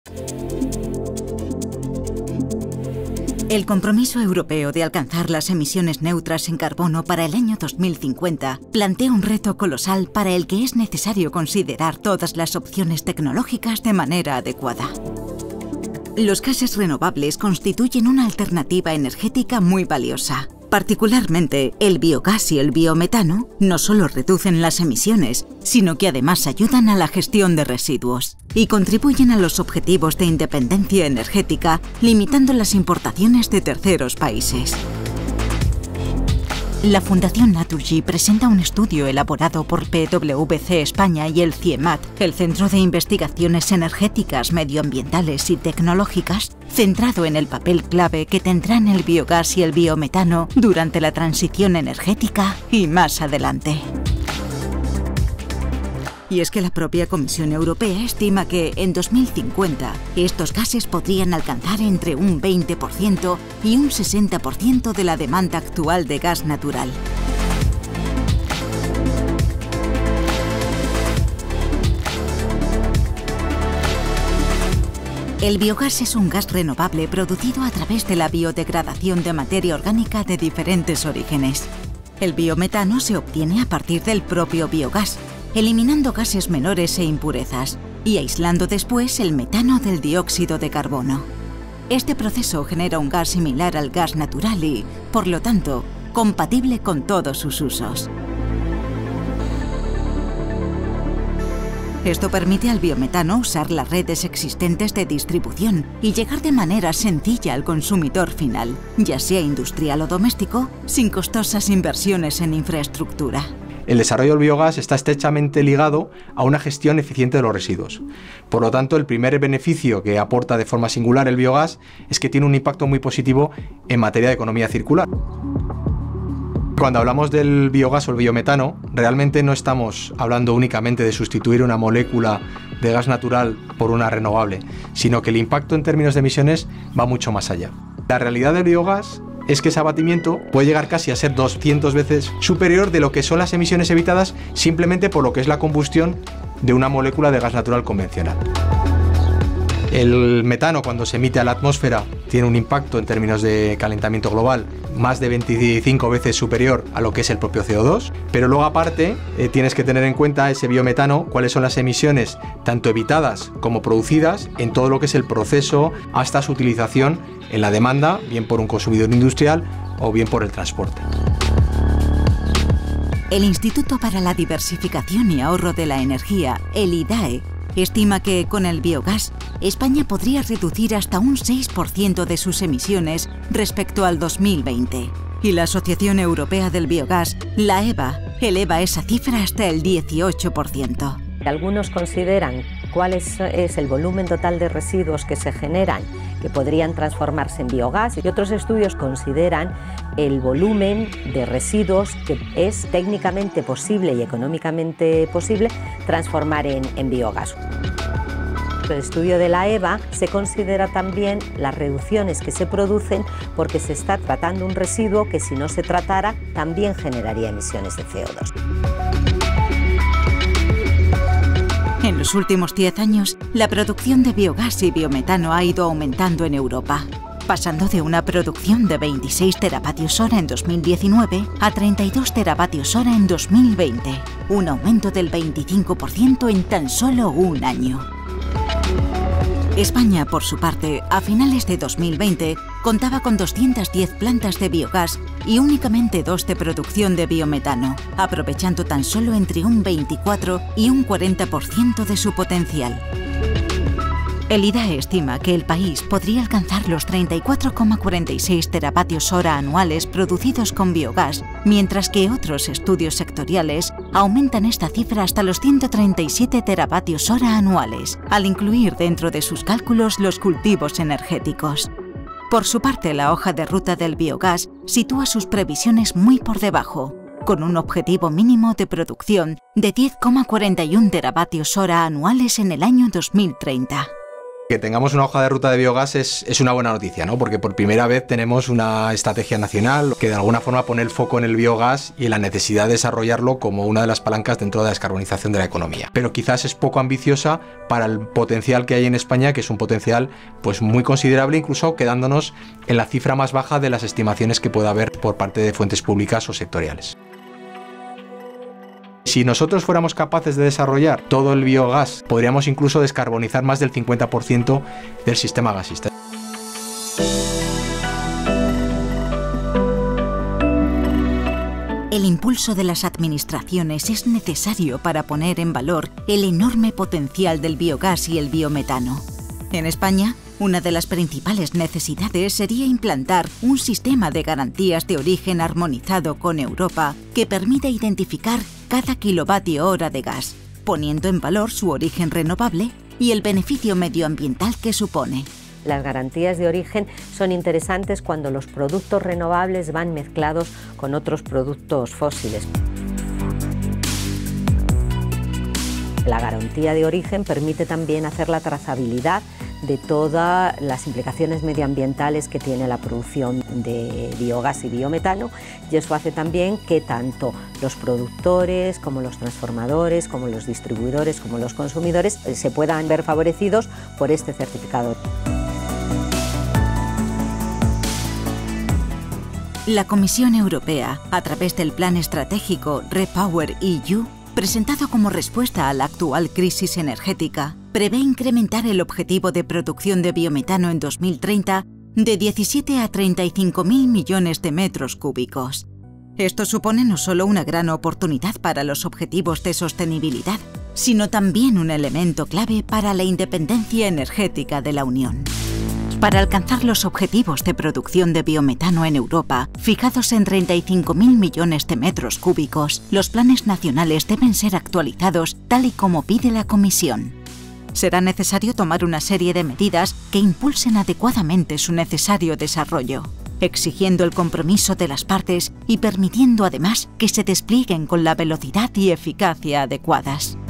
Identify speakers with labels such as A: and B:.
A: El compromiso europeo de alcanzar las emisiones neutras en carbono para el año 2050 plantea un reto colosal para el que es necesario considerar todas las opciones tecnológicas de manera adecuada. Los gases renovables constituyen una alternativa energética muy valiosa. Particularmente, el biogás y el biometano no solo reducen las emisiones, sino que además ayudan a la gestión de residuos y contribuyen a los objetivos de independencia energética, limitando las importaciones de terceros países. La Fundación Naturgy presenta un estudio elaborado por PwC España y el CIEMAT, el Centro de Investigaciones Energéticas, Medioambientales y Tecnológicas, centrado en el papel clave que tendrán el biogás y el biometano durante la transición energética y más adelante. Y es que la propia Comisión Europea estima que en 2050 estos gases podrían alcanzar entre un 20% y un 60% de la demanda actual de gas natural. El biogás es un gas renovable producido a través de la biodegradación de materia orgánica de diferentes orígenes. El biometano se obtiene a partir del propio biogás, eliminando gases menores e impurezas y aislando después el metano del dióxido de carbono. Este proceso genera un gas similar al gas natural y, por lo tanto, compatible con todos sus usos. Esto permite al biometano usar las redes existentes de distribución y llegar de manera sencilla al consumidor final, ya sea industrial o doméstico, sin costosas inversiones en infraestructura.
B: El desarrollo del biogás está estrechamente ligado a una gestión eficiente de los residuos. Por lo tanto, el primer beneficio que aporta de forma singular el biogás es que tiene un impacto muy positivo en materia de economía circular. Cuando hablamos del biogás o el biometano, realmente no estamos hablando únicamente de sustituir una molécula de gas natural por una renovable, sino que el impacto en términos de emisiones va mucho más allá. La realidad del biogás es que ese abatimiento puede llegar casi a ser 200 veces superior de lo que son las emisiones evitadas simplemente por lo que es la combustión de una molécula de gas natural convencional. El metano, cuando se emite a la atmósfera, tiene un impacto en términos de calentamiento global más de 25 veces superior a lo que es el propio CO2, pero luego aparte tienes que tener en cuenta ese biometano, cuáles son las emisiones tanto evitadas como producidas en todo lo que es el proceso hasta su utilización en la demanda, bien por un consumidor industrial o bien por el transporte.
A: El Instituto para la Diversificación y Ahorro de la Energía, el IDAE, estima que con el biogás, España podría reducir hasta un 6% de sus emisiones respecto al 2020. Y la Asociación Europea del Biogás, la EBA, eleva esa cifra hasta el 18%.
C: Algunos consideran cuál es el volumen total de residuos que se generan que podrían transformarse en biogás y otros estudios consideran el volumen de residuos que es técnicamente posible y económicamente posible transformar en biogás. El estudio de la EBA se considera también las reducciones que se producen porque se está tratando un residuo que si no se tratara también generaría emisiones de CO2.
A: En los últimos 10 años, la producción de biogás y biometano ha ido aumentando en Europa, pasando de una producción de 26 teravatios hora en 2019 a 32 teravatios hora en 2020, un aumento del 25% en tan solo un año. España, por su parte, a finales de 2020, contaba con 210 plantas de biogás y únicamente 2 de producción de biometano, aprovechando tan solo entre un 24 y un 40% de su potencial. El IDAE estima que el país podría alcanzar los 34,46 teravatios hora anuales producidos con biogás, mientras que otros estudios sectoriales aumentan esta cifra hasta los 137 teravatios hora anuales, al incluir dentro de sus cálculos los cultivos energéticos. Por su parte, la hoja de ruta del biogás sitúa sus previsiones muy por debajo, con un objetivo mínimo de producción de 10,41 teravatios hora anuales en el año 2030.
B: Que tengamos una hoja de ruta de biogás es una buena noticia, ¿no? Porque por primera vez tenemos una estrategia nacional que de alguna forma pone el foco en el biogás y en la necesidad de desarrollarlo como una de las palancas dentro de la descarbonización de la economía. Pero quizás es poco ambiciosa para el potencial que hay en España, que es un potencial pues muy considerable, incluso quedándonos en la cifra más baja de las estimaciones que pueda haber por parte de fuentes públicas o sectoriales. Si nosotros fuéramos capaces de desarrollar todo el biogás, podríamos incluso descarbonizar más del 50% del sistema gasista.
A: El impulso de las administraciones es necesario para poner en valor el enorme potencial del biogás y el biometano. En España, una de las principales necesidades sería implantar un sistema de garantías de origen armonizado con Europa que permita identificar cada kilovatio hora de gas, poniendo en valor su origen renovable y el beneficio medioambiental que supone.
C: Las garantías de origen son interesantes cuando los productos renovables van mezclados con otros productos fósiles. La garantía de origen permite también hacer la trazabilidad de todas las implicaciones medioambientales que tiene la producción de biogás y biometano, y eso hace también que tanto los productores como los transformadores, como los distribuidores, como los consumidores se puedan ver favorecidos por este certificado.
A: La Comisión Europea, a través del plan estratégico REPowerEU, presentado como respuesta a la actual crisis energética, prevé incrementar el objetivo de producción de biometano en 2030 de 17 a 35.000 millones de metros cúbicos. Esto supone no solo una gran oportunidad para los objetivos de sostenibilidad, sino también un elemento clave para la independencia energética de la Unión. Para alcanzar los objetivos de producción de biometano en Europa, fijados en 35.000 millones de metros cúbicos, los planes nacionales deben ser actualizados tal y como pide la Comisión. Será necesario tomar una serie de medidas que impulsen adecuadamente su necesario desarrollo, exigiendo el compromiso de las partes y permitiendo además que se desplieguen con la velocidad y eficacia adecuadas.